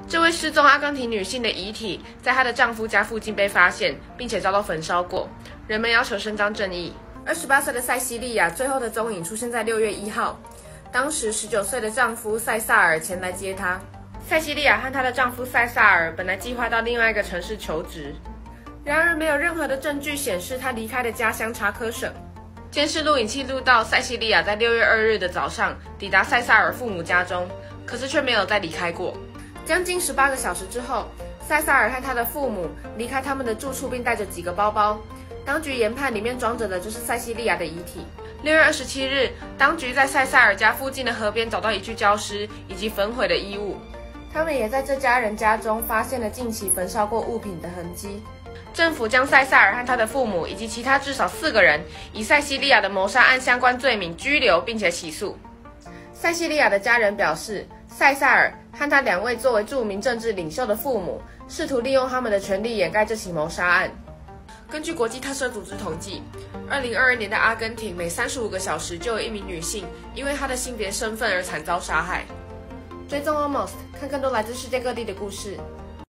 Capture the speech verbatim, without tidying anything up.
这位失踪阿根廷女性的遗体在她的丈夫家附近被发现，并且遭到焚烧过。人们要求伸张正义。二十八岁的塞西利亚最后的踪影出现在六月一号，当时十九岁的丈夫塞萨尔前来接她。塞西利亚和她的丈夫塞萨尔本来计划到另外一个城市求职，然而没有任何的证据显示她离开的家乡查科省。监视录影器录到塞西利亚在六月二日的早上抵达塞萨尔父母家中，可是却没有再离开过。将近十八个小时之后，塞萨尔和他的父母离开他们的住处，并带着几个包包。当局研判里面装着的就是塞西利亚的遗体。六月二十七日，当局在塞萨尔家附近的河边找到一具焦尸以及焚毁的衣物。他们也在这家人家中发现了近期焚烧过物品的痕迹。政府将塞萨尔和他的父母以及其他至少四个人以塞西利亚的谋杀案相关罪名拘留，并且起诉。塞西利亚的家人表示，塞萨尔和他两位作为著名政治领袖的父母试图利用他们的权力掩盖这起谋杀案。根据国际特赦组织统计，二零二二年的阿根廷每三十五个小时就有一名女性因为她的性别身份而惨遭杀害。追踪 Almost， 看更多来自世界各地的故事。